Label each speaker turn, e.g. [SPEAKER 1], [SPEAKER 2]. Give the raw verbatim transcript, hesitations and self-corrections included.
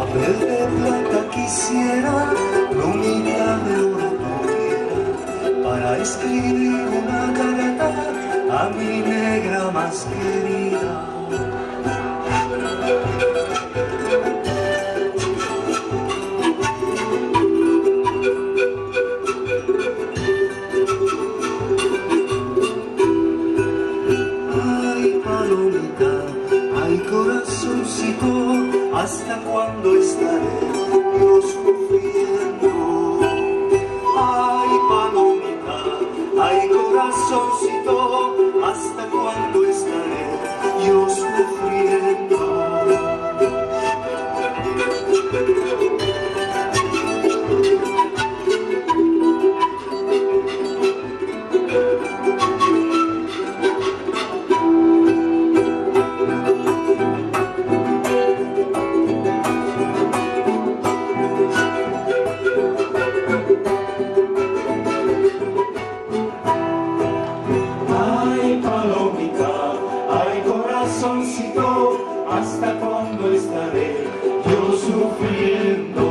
[SPEAKER 1] Papel de plata quisiera, plumita de oro tuviera, para escribir una carta a mi negra más querida. Ay, palomita, ay, corazoncito, ¿hasta cuándo estaré yo sufriendo? Ay, palomita, ay, corazoncito, ¿hasta cuándo estaré yo sufriendo? ¿Hasta cuándo estaré yo sufriendo?